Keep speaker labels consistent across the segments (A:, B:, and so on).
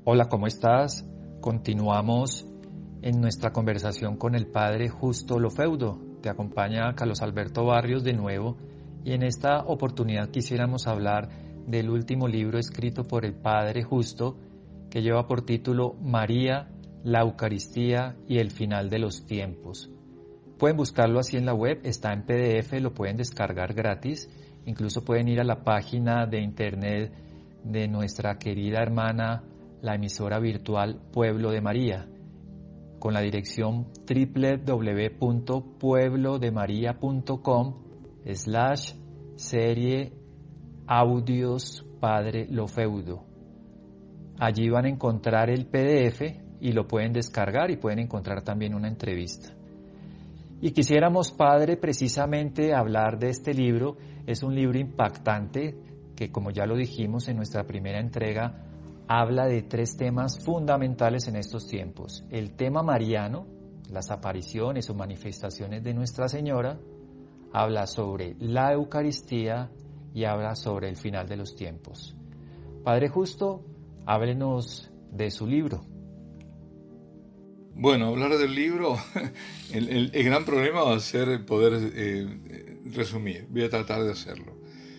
A: Hola, ¿cómo estás? Continuamos en nuestra conversación con el Padre Justo Lofeudo. Te acompaña Carlos Alberto Barrios de nuevo y en esta oportunidad quisiéramos hablar del último libro escrito por el Padre Justo que lleva por título María, la Eucaristía y el final de los tiempos. Pueden buscarlo así en la web, está en PDF, lo pueden descargar gratis, incluso pueden ir a la página de internet de nuestra querida hermana, la emisora virtual Pueblo de María, con la dirección www.pueblodemaria.com/serie audios Padre Lofeudo. Allí van a encontrar el PDF y lo pueden descargar y pueden encontrar también una entrevista. Y quisiéramos, Padre, precisamente hablar de este libro. Es un libro impactante que, como ya lo dijimos en nuestra primera entrega, habla de tres temas fundamentales en estos tiempos. El tema mariano, las apariciones o manifestaciones de Nuestra Señora, habla sobre la Eucaristía y habla sobre el final de los tiempos. Padre Justo, háblenos de su libro.
B: Bueno, hablar del libro, el gran problema va a ser poder resumir. Voy a tratar de hacerlo.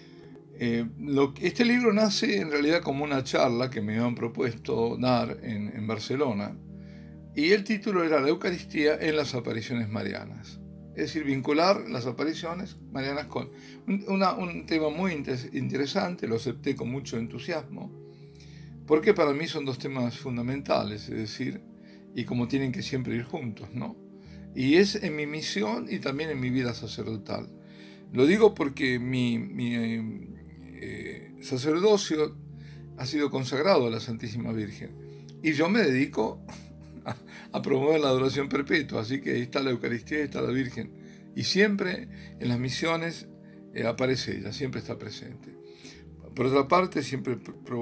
B: Este libro nace en realidad como una charla que me habían propuesto dar en Barcelona, y el título era La Eucaristía en las apariciones marianas. Es decir, vincular las apariciones marianas con un tema muy interesante. Lo acepté con mucho entusiasmo, porque para mí son dos temas fundamentales, es decir, y como tienen que siempre ir juntos, ¿no? Y es en mi misión y también en mi vida sacerdotal. Lo digo porque mi sacerdocio ha sido consagrado a la Santísima Virgen y yo me dedico a promover la adoración perpetua, así que ahí está la Eucaristía, ahí está la Virgen, y siempre en las misiones aparece ella, siempre está presente. Por otra parte, siempre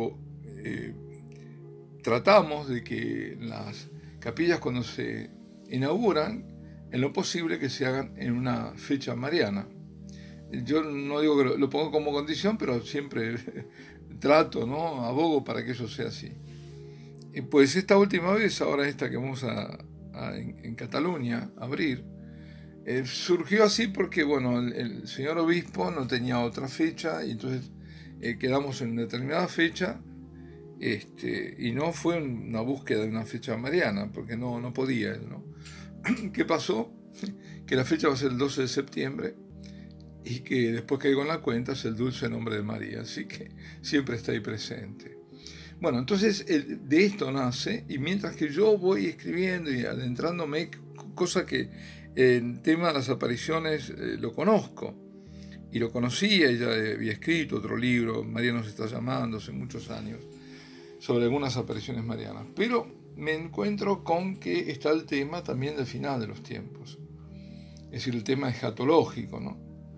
B: tratamos de que las capillas, cuando se inauguran, en lo posible que se hagan en una fecha mariana. Yo no digo que lo pongo como condición, pero siempre trato, ¿no? Abogo para que eso sea así. Y pues esta última vez, ahora esta que vamos en Cataluña a abrir, surgió así porque, bueno, el señor obispo no tenía otra fecha, y entonces quedamos en determinada fecha. Y no fue una búsqueda de una fecha mariana, porque no podía, ¿no? ¿Qué pasó? Que la fecha va a ser el 12 de septiembre y que después caigo en la cuenta es el dulce nombre de María, así que siempre está ahí presente. Bueno, entonces de esto nace, y mientras que yo voy escribiendo y adentrándome, cosa que el tema de las apariciones lo conozco, y lo conocía, ya había escrito otro libro, María nos está llamando, hace muchos años, sobre algunas apariciones marianas, pero me encuentro con que está el tema también del final de los tiempos, es decir, el tema escatológico, ¿no?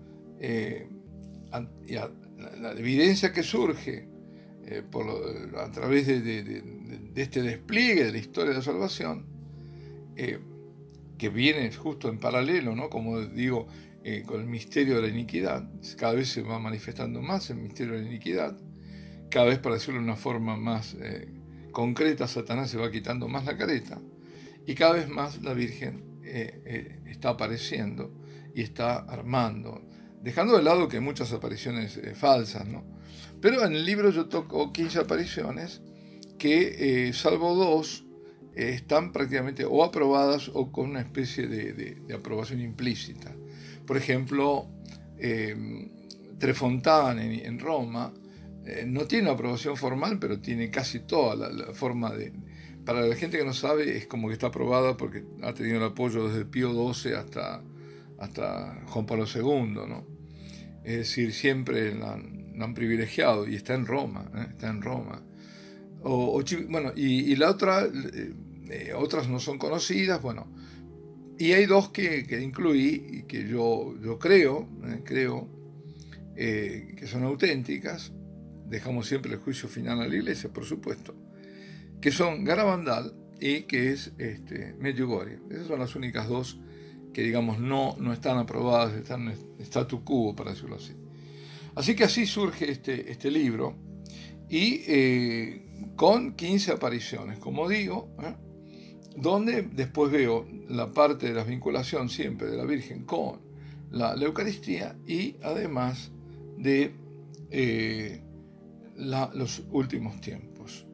B: La evidencia que surge a través de este despliegue de la historia de la salvación, que viene justo en paralelo, ¿no? Como digo, con el misterio de la iniquidad. Cada vez se va manifestando más el misterio de la iniquidad. Cada vez, para decirlo de una forma más concreta, Satanás se va quitando más la careta, y cada vez más la Virgen está apareciendo y está armando, dejando de lado que hay muchas apariciones falsas, ¿no? Pero en el libro yo toco 15 apariciones que, salvo 2, están prácticamente o aprobadas o con una especie de aprobación implícita. Por ejemplo, Trefontane en Roma no tiene una aprobación formal, pero tiene casi toda la forma de... Para la gente que no sabe, es como que está aprobada porque ha tenido el apoyo desde Pío XII hasta Juan Pablo II, ¿no? Es decir, siempre la han privilegiado, y está en Roma, está en Roma. Bueno, y la otra, otras no son conocidas, bueno. Y hay 2 que incluí y que yo creo que son auténticas. Dejamos siempre el juicio final a la Iglesia, por supuesto, que son Garabandal y que es Medjugorje. Esas son las únicas 2 que, digamos, no están aprobadas, están en statu quo, para decirlo así. Así que así surge este libro, y con 15 apariciones, como digo, donde después veo la parte de la vinculación siempre de la Virgen con la Eucaristía y además de los últimos tiempos.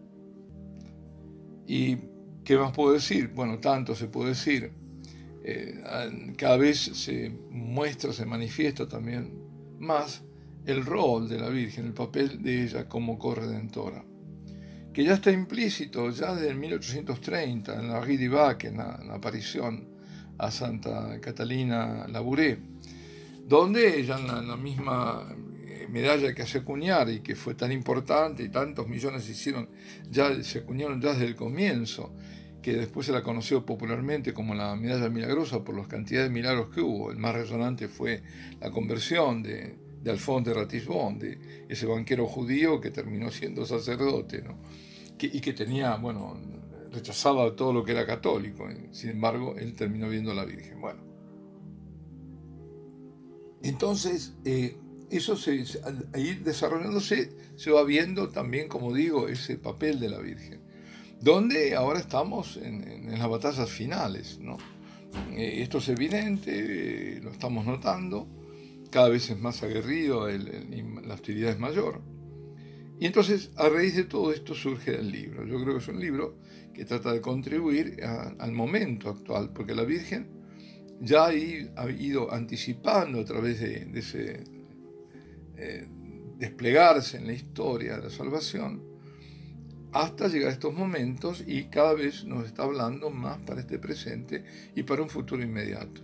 B: ¿Y qué más puedo decir? Bueno, tanto se puede decir. Cada vez se muestra, se manifiesta también más el rol de la Virgen, el papel de ella como corredentora, que ya está implícito ya desde 1830 en la Rue du Bac, en la aparición a Santa Catalina Labouré, donde ella en la misma medalla que hace acuñar y que fue tan importante y tantos millones se acuñaron ya desde el comienzo, que después se la conoció popularmente como la medalla milagrosa por las cantidades de milagros que hubo. El más resonante fue la conversión de Alphonse de Ratisbonne, de ese banquero judío que terminó siendo sacerdote, ¿no? Y que tenía, bueno, rechazaba todo lo que era católico. Sin embargo, él terminó viendo a la Virgen. Bueno, entonces eso ahí desarrollándose se va viendo también, como digo, ese papel de la Virgen, donde ahora estamos en las batallas finales, ¿no? Esto es evidente, lo estamos notando, cada vez es más aguerrido, la hostilidad es mayor. Y entonces, a raíz de todo esto surge el libro. Yo creo que es un libro que trata de contribuir al momento actual, porque la Virgen ya ha ido anticipando a través de ese desplegarse en la historia de la salvación, hasta llegar a estos momentos, y cada vez nos está hablando más para este presente y para un futuro inmediato.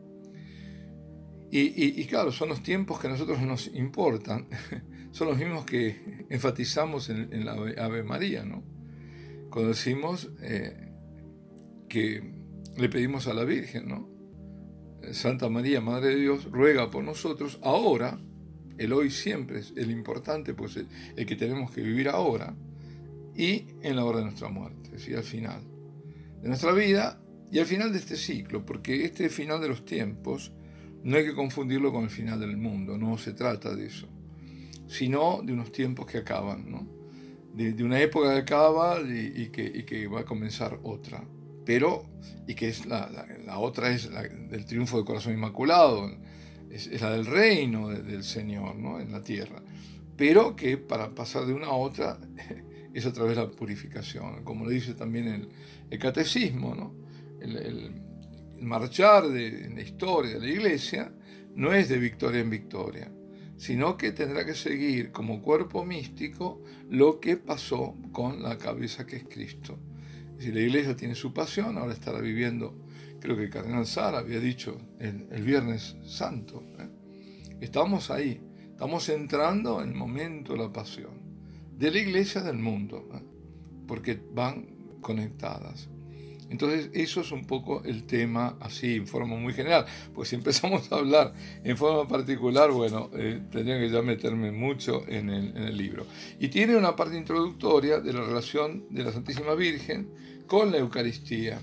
B: Y claro, son los tiempos que a nosotros nos importan, son los mismos que enfatizamos en la Ave María, ¿no? Cuando decimos que le pedimos a la Virgen, ¿no? Santa María, Madre de Dios, ruega por nosotros ahora. El hoy siempre es el importante, pues el que tenemos que vivir ahora, y en la hora de nuestra muerte, es decir, al final de nuestra vida y al final de este ciclo, porque este final de los tiempos no hay que confundirlo con el final del mundo, no se trata de eso, sino de unos tiempos que acaban, ¿no? De una época que acaba y que va a comenzar otra, y que es la otra es la del triunfo del corazón inmaculado, es la del reino del Señor, ¿no? En la tierra, pero que para pasar de una a otra es a través de la purificación, como lo dice también el catecismo, ¿no? El marchar en la historia de la Iglesia no es de victoria en victoria, sino que tendrá que seguir como cuerpo místico lo que pasó con la cabeza que es Cristo. Si la Iglesia tiene su pasión, ahora estará viviendo, creo que el cardenal Sara había dicho el Viernes Santo, estamos ahí, estamos entrando en el momento de la pasión de la Iglesia del mundo, porque van conectadas. Entonces eso es un poco el tema así en forma muy general, pues si empezamos a hablar en forma particular, bueno, tendría que ya meterme mucho en el libro. Y tiene una parte introductoria de la relación de la Santísima Virgen con la Eucaristía.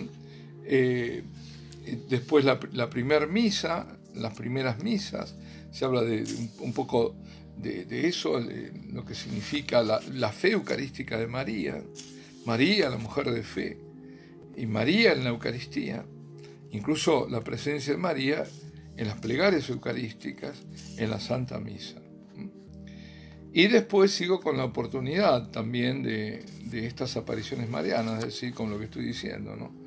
B: Después la primera misa, las primeras misas, se habla de un poco de eso, lo que significa la fe eucarística de María, la mujer de fe, y María en la Eucaristía, incluso la presencia de María en las plegarias eucarísticas, en la Santa Misa. Y después sigo con la oportunidad también de estas apariciones marianas, es decir, con lo que estoy diciendo, ¿no?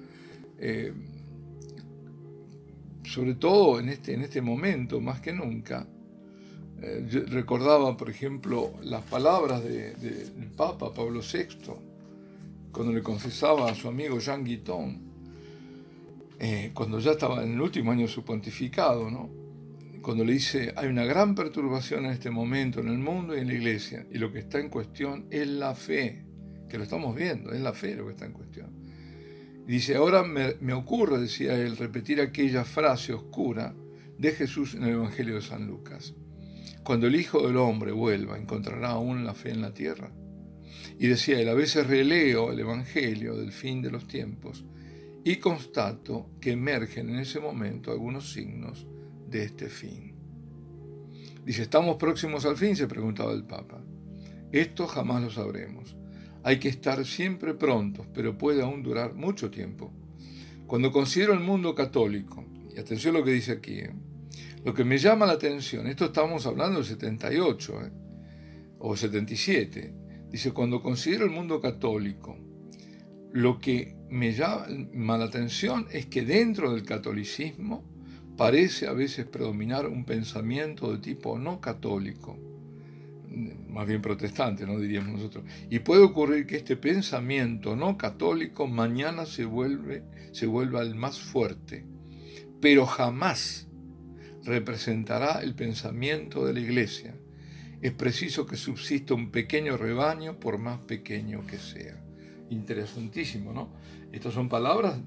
B: Sobre todo en este momento, más que nunca, yo recordaba, por ejemplo, las palabras del Papa Pablo VI, cuando le confesaba a su amigo Jean Guiton, cuando ya estaba en el último año de su pontificado, ¿no? Cuando le dice, hay una gran perturbación en este momento en el mundo y en la Iglesia, y lo que está en cuestión es la fe, que lo estamos viendo, es la fe lo que está en cuestión. Y dice, ahora me ocurre, decía él, repetir aquella frase oscura de Jesús en el Evangelio de San Lucas. Cuando el Hijo del Hombre vuelva, ¿encontrará aún la fe en la tierra? Y decía él, a veces releo el Evangelio del fin de los tiempos y constato que emergen en ese momento algunos signos de este fin. Dice, ¿estamos próximos al fin?, se preguntaba el Papa. Esto jamás lo sabremos. Hay que estar siempre prontos, pero puede aún durar mucho tiempo. Cuando considero el mundo católico, y atención a lo que dice aquí, lo que me llama la atención, esto estamos hablando del 78 o 77, dice, cuando considero el mundo católico, lo que me llama la atención es que dentro del catolicismo parece a veces predominar un pensamiento de tipo no católico, más bien protestante, ¿no? Diríamos nosotros. Y puede ocurrir que este pensamiento no católico mañana se vuelva el más fuerte, pero jamás representará el pensamiento de la Iglesia. Es preciso que subsista un pequeño rebaño, por más pequeño que sea. Interesantísimo, ¿no? Estas son palabras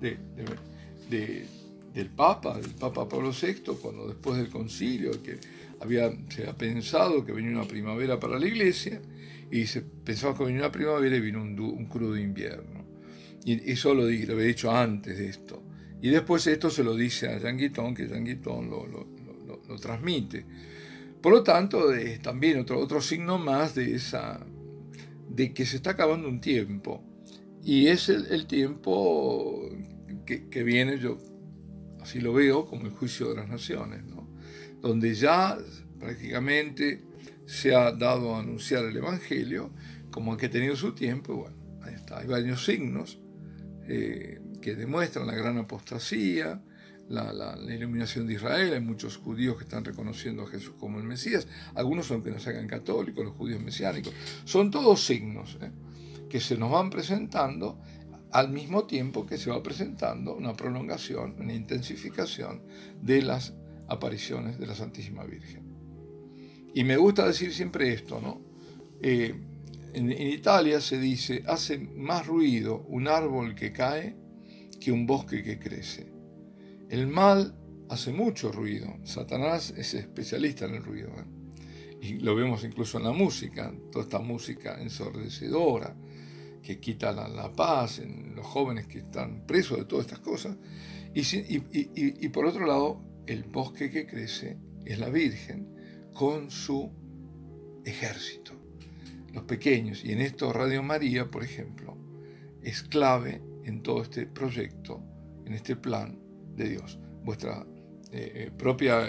B: del Papa Pablo VI, cuando después del concilio, que se ha pensado que venía una primavera para la Iglesia, y se pensaba que venía una primavera y vino un crudo invierno. Y eso lo había dicho antes de esto. Y después esto se lo dice a Jean Guiton, que Jean Guiton lo transmite. Por lo tanto, es también otro signo más de que se está acabando un tiempo. Y es el tiempo que viene, yo así lo veo, como el juicio de las naciones, ¿no? Donde ya prácticamente se ha dado a anunciar el Evangelio, como que ha tenido su tiempo, y bueno, ahí está. Hay varios signos que demuestran la gran apostasía, la iluminación de Israel. Hay muchos judíos que están reconociendo a Jesús como el Mesías, algunos aunque no se hagan católicos, los judíos mesiánicos. Son todos signos que se nos van presentando al mismo tiempo que se va presentando una prolongación, una intensificación de las apariciones de la Santísima Virgen. Y me gusta decir siempre esto, ¿no? En Italia se dice, hace más ruido un árbol que cae que un bosque que crece. El mal hace mucho ruido. Satanás es especialista en el ruido, y lo vemos incluso en la música, toda esta música ensordecedora que quita la paz en los jóvenes que están presos de todas estas cosas. Y por otro lado, el bosque que crece es la Virgen con su ejército, los pequeños. Y en esto Radio María, por ejemplo, es clave en todo este proyecto, en este plan de Dios. Vuestra propia,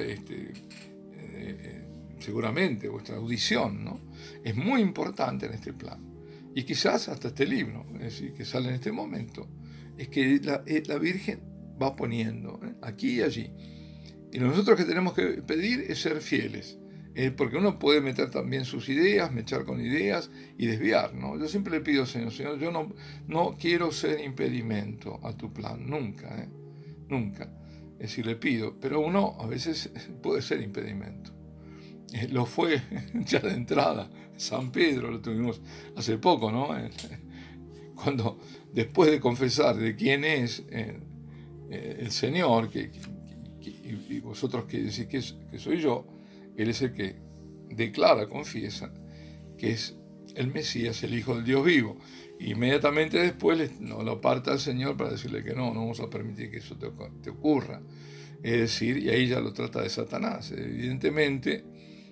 B: seguramente, vuestra audición, ¿no? Es muy importante en este plan. Y quizás hasta este libro, es decir, que sale en este momento, es que la Virgen va poniendo aquí y allí. Y nosotros que tenemos que pedir es ser fieles, porque uno puede meter también sus ideas, mechar con ideas y desviar, ¿no? Yo siempre le pido, Señor, yo no quiero ser impedimento a tu plan, nunca, nunca. Es decir, le pido, pero uno a veces puede ser impedimento. Lo fue ya de entrada. San Pedro lo tuvimos hace poco, ¿no? Cuando después de confesar de quién es el Señor, y vosotros que decís que soy yo, Él es el que declara, confiesa que es el Mesías, el Hijo del Dios vivo. Inmediatamente después lo aparta al Señor para decirle que no vamos a permitir que eso te ocurra. Es decir, y ahí ya lo trata de Satanás. Evidentemente,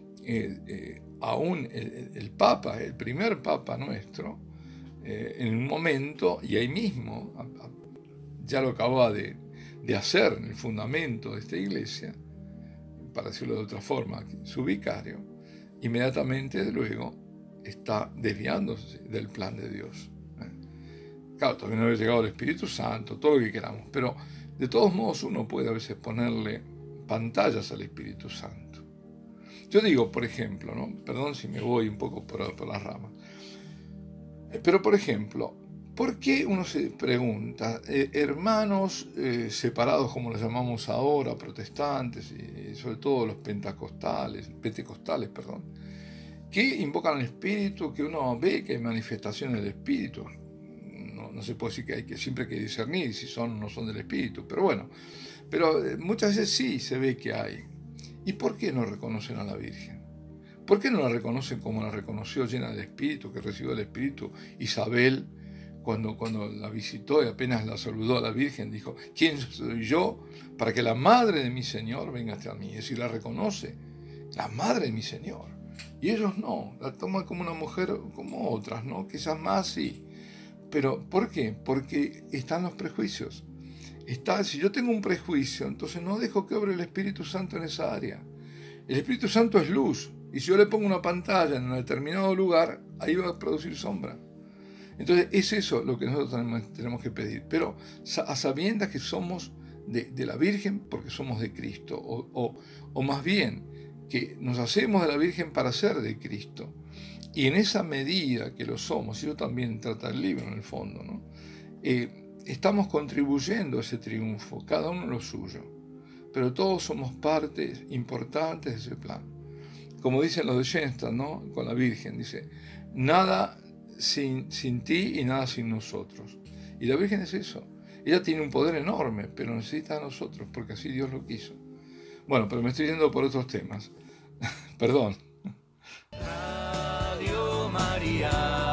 B: aún el Papa, el primer Papa nuestro, en un momento, y ahí mismo, ya lo acababa de hacer en el fundamento de esta iglesia, para decirlo de otra forma, su vicario, inmediatamente luego está desviándose del plan de Dios. Claro, todavía no había llegado el Espíritu Santo, todo lo que queramos, pero de todos modos uno puede a veces ponerle pantallas al Espíritu Santo. Yo digo, por ejemplo, ¿no? Perdón si me voy un poco por las ramas, pero por ejemplo, ¿por qué uno se pregunta, hermanos separados como los llamamos ahora, protestantes y sobre todo los pentecostales, que invocan al Espíritu, que uno ve que hay manifestaciones del Espíritu? No se puede decir que siempre hay que discernir si son o no son del Espíritu, pero bueno, muchas veces sí se ve que hay. ¿Y por qué no reconocen a la Virgen? ¿Por qué no la reconocen como la reconoció, llena del Espíritu, que recibió el Espíritu Isabel, cuando la visitó y apenas la saludó a la Virgen, dijo, ¿quién soy yo para que la madre de mi Señor venga hasta mí? Es decir, la reconoce, la madre de mi Señor. Y ellos no, la toman como una mujer como otras, ¿no? Quizás más sí. Pero ¿por qué? Porque están los prejuicios. Si yo tengo un prejuicio, entonces no dejo que obre el Espíritu Santo en esa área. El Espíritu Santo es luz. Y si yo le pongo una pantalla en un determinado lugar, ahí va a producir sombra. Entonces es eso lo que nosotros tenemos que pedir. Pero a sabiendas que somos de la Virgen porque somos de Cristo. O más bien, que nos hacemos de la Virgen para ser de Cristo. Y en esa medida que lo somos, y yo también trata el libro en el fondo, ¿no? Estamos contribuyendo a ese triunfo, cada uno lo suyo. Pero todos somos partes importantes de ese plan. Como dicen los de Schoenstatt, ¿no? Con la Virgen, dice, nada sin ti y nada sin nosotros. Y la Virgen es eso. Ella tiene un poder enorme, pero necesita a nosotros, porque así Dios lo quiso. Bueno, pero me estoy yendo por otros temas. Perdón.
C: Radio María.